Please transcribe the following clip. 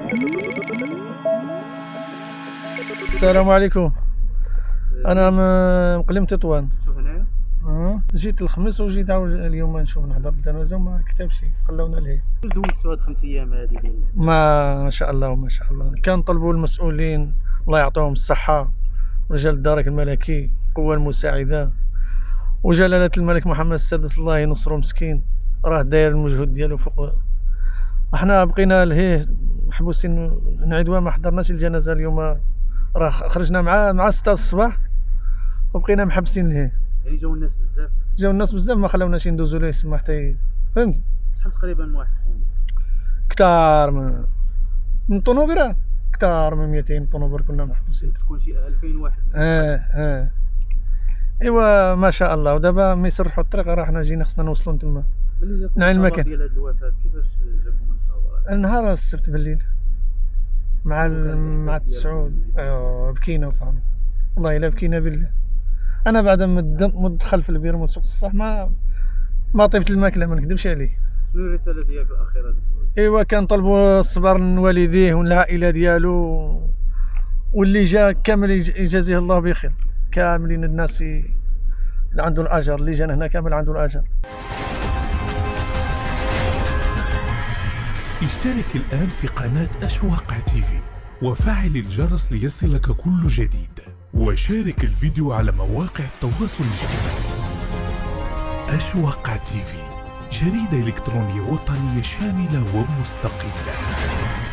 السلام عليكم. انا مقلم تطوان. شوف هنايا جيت الخميس وجيت عاود اليوم نشوف نحضر الجنازه وما كتبش خلونا لهيه. واش دوزتوا هاد 5 ايام هادي ديال ما شاء الله ما شاء الله كان طلبوا المسؤولين الله يعطيهم الصحه، رجال الدرك الملكي، القوه المساعده وجلاله الملك محمد السادس الله ينصرو مسكين، راه داير المجهود ديالو فوق. احنا بقينا لهيه محبوسين نعيدوها، ما حضرناش الجنازه اليوم، راه خرجنا مع 6 الصباح وبقينا محبسين لهيه. يعني جاو الناس بزاف ما خلاوناش ندوزو ليه تما حتى فهمتي. شحال تقريبا واحد كثار من طنوبره، كثار من 200 طنوبر كنا محبوسين. تكون شي 2000 واحد. ايوا ما شاء الله. ودابا ما يسرحوا الطريق راه حنا جينا خصنا نوصلوا تما نعين المكان ديال هاد الوفاه. كيفاش جاكم الخبر؟ نهار السبت بالليل مع التسعود. ايوا بكينا وصافي والله الا بكينا بالله. انا بعد ما دخل في البير من سوق الصح ما طيبت الماكله، ما نكذبش عليك. شنو الرساله ديالك الاخيره للسؤال؟ ايوا كنطلبوا الصبر من والديه والعائله ديالو، واللي جا كامل يجازيه الله بخير، كاملين الناس اللي عنده الاجر، اللي جانا هنا كامل عنده الاجر. اشترك الآن في قناة أشواق تيفي وفعل الجرس ليصلك كل جديد، وشارك الفيديو على مواقع التواصل الاجتماعي. أشواق تيفي، جريدة إلكترونية وطنية شاملة ومستقلة.